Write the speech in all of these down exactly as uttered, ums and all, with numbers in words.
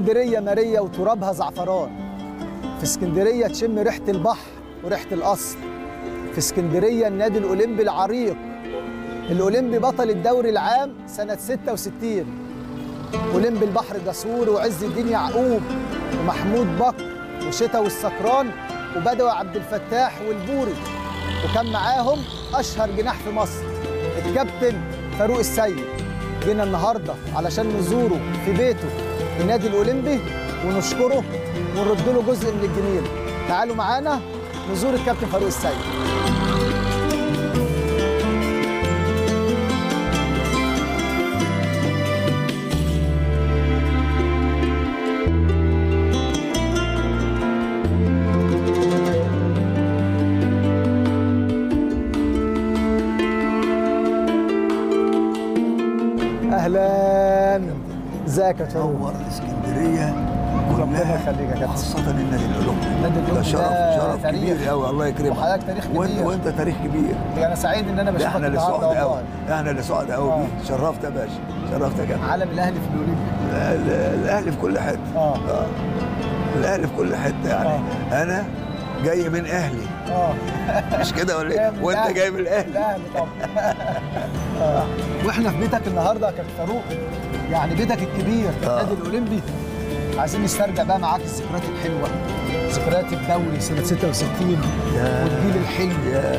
اسكندريه ماريه وترابها زعفران، في اسكندريه تشم ريحه البحر وريحه الاصل، في اسكندريه النادي الاولمبي العريق، الاولمبي بطل الدوري العام سنه ستة وستين، اولمبي البحر جسور وعز الدين يعقوب ومحمود بكر وشتا والسكران وبدوي عبد الفتاح والبوري، وكان معاهم اشهر جناح في مصر الكابتن فاروق السيد. جينا النهارده علشان نزوره في بيته النادي الاولمبي ونشكره ونرد له جزء من الجميل. تعالوا معانا نزور الكابتن فاروق السيد. اهلا، ازيك يا فاروق؟ نور اسكندريه ربنا يخليك يا كابتن، خاصه النادي الاولمبي. النادي الاولمبي ده شرف شرف كبير قوي، الله يكرمك. وحضرتك تاريخ كبير. وانت, وانت تاريخ كبير. انا سعيد ان انا بشوفك احنا اللي النهارده سعداء قوي، والله. احنا اللي سعداء قوي بيك. شرفت يا باشا، شرفت يا كابتن. علم الاهلي في الاولمبي. الاهلي في كل حته. اه, آه. الاهلي في كل حته يعني. آه. انا جاي من اهلي. اه مش كده ولا ايه؟ وانت جاي من الاهلي. الاهلي طبعا. اه واحنا في بيتك النهارده يا كابتن فاروق، يعني بيتك الكبير النادي الاولمبي. عايزين نسترجع بقى معاك الذكريات الحلوه، ذكريات الدوري سنه ستة وستين والجيل الحلو.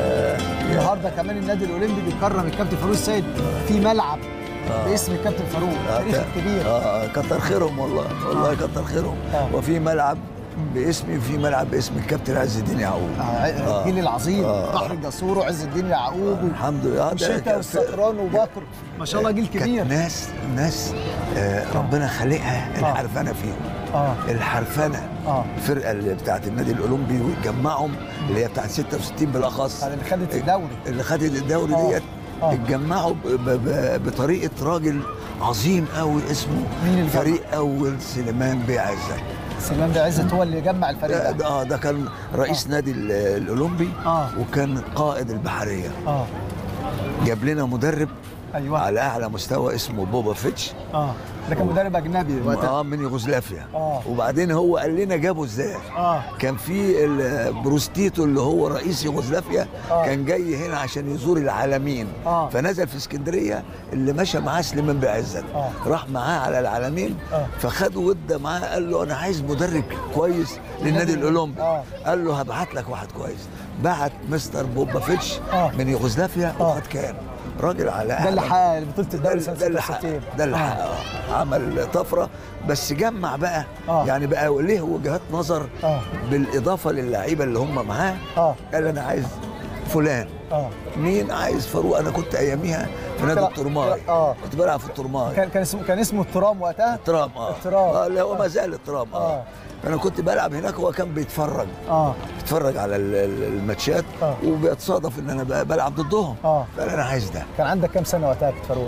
النهارده كمان النادي الاولمبي بيكرم الكابتن فاروق السيد في ملعب آه. باسم الكابتن فاروق. آه. تاريخ كبير. اه كتر خيرهم والله، والله آه. كتر خيرهم. آه. وفي ملعب باسمي وفي ملعب باسم الكابتن عز الدين يعقوب. آه. الجيل العظيم. آه. بحر الجسور وعز الدين يعقوب. آه. الحمد لله. وشتا والسكران وبكر، ما شاء الله جيل كبير. ناس ناس آه ربنا خالقها الحرفنه فيهم. اه الحرفنه. اه الفرقه اللي بتاعت النادي الاولمبي ويتجمعهم اللي هي بتاعت ستة وستين بالاخص، اللي خدت الدوري اللي خدت الدوري آه. ديت آه. اتجمعوا بطريقه راجل عظيم قوي اسمه فريق اول سليمان بيه عزت. سليمان بيه عزت هو اللي جمع الفريق ده. اه ده كان رئيس آه. نادي الاولمبي آه. وكان قائد البحريه. اه جاب لنا مدرب ايوه على اعلى مستوى اسمه بوبا فيتش. اه ده كان مدرب اجنبي وقتها. اه من يوغوسلافيا. اه وبعدين هو قال لنا جابه ازاي. اه كان في بروستيتو اللي هو رئيس يوغوسلافيا. آه. كان جاي هنا عشان يزور العالمين. آه. فنزل في اسكندريه، اللي مشى معاه سليمان بيه عزت. آه. راح معاه على العالمين. آه. فخدوا وده معاه، قال له انا عايز مدرب كويس للنادي الاولمبي. آه. قال له هبعت لك واحد كويس. بعت مستر بوبا فيتش. آه. من يوغوسلافيا. آه. وقد كان راجل على ده اللي حقق بطوله الدوري سنه ستة وستين. ده اللي حقق آه. عمل طفره، بس جمع بقى. آه. يعني بقى ليه وجهات نظر. آه. بالاضافه للعيبه اللي هم معاه. آه. قال انا عايز فلان. اه مين؟ عايز فاروق. انا كنت اياميها في نادي الترماي. اه كنت بلعب في الترماي. كان كان اسمه كان اسمه الترام وقتها. الترام. اه الترام. اه اللي هو ما زال الترام. اه, آه. انا كنت بلعب هناك وهو كان بيتفرج. اه بيتفرج على الماتشات. آه. وبيتصادف ان انا بلعب ضدهم. اه فقال انا عايز ده. كان عندك كام سنه وقتها يا فاروق؟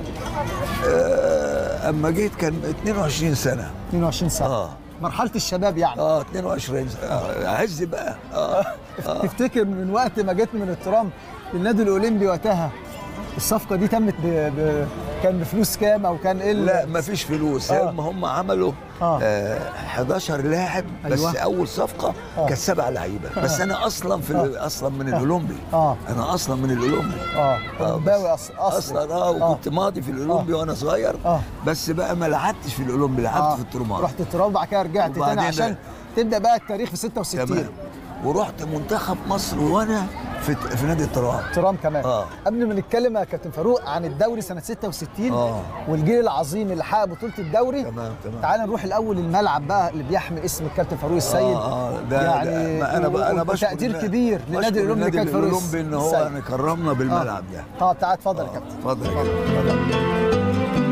آه اما جيت كان اتنين وعشرين سنه. اتنين وعشرين سنه. اه مرحله الشباب يعني. اه اتنين وعشرين سنه. آه. عز بقى. اه, آه. تفتكر من وقت ما جيت من الترام للنادي الاولمبي وقتها الصفقه دي تمت ب... ب... كان بفلوس كام او كان ايه؟ لا مفيش فلوس. آه. هم هم عملوا آه. آه حداشر لاعب. أيوة. بس اول صفقه آه. كانت سبع لعيبه. آه. بس انا اصلا في آه. اصلا من الاولمبي. آه. انا اصلا من الاولمبي. اه اولمباوي اصلا اصلا. اه وكنت آه. ماضي في الاولمبي. آه. وانا صغير. آه. بس بقى ما لعبتش في الاولمبي، لعبت آه. في الترماي. رحت الترماي وبعد كده رجعت تاني عشان تبدا بقى التاريخ في ستة وستين. تمام. ورحت منتخب مصر وانا في في نادي الترام. الترام كمان. آه. قبل ما نتكلم يا كابتن فاروق عن الدوري سنه ستة وستين. آه. والجيل العظيم اللي حقق بطوله الدوري. تمام تمام. تعال نروح الاول الملعب بقى اللي بيحمل اسم الكابتن فاروق السيد. اه اه ده يعني ده انا بقى انا بشكر تقدير كبير لنادي الاولمبي الكابتن فاروق السيد ان هو كرمنا بالملعب ده. اه تعال اتفضل يا كابتن. اتفضل يا كابتن.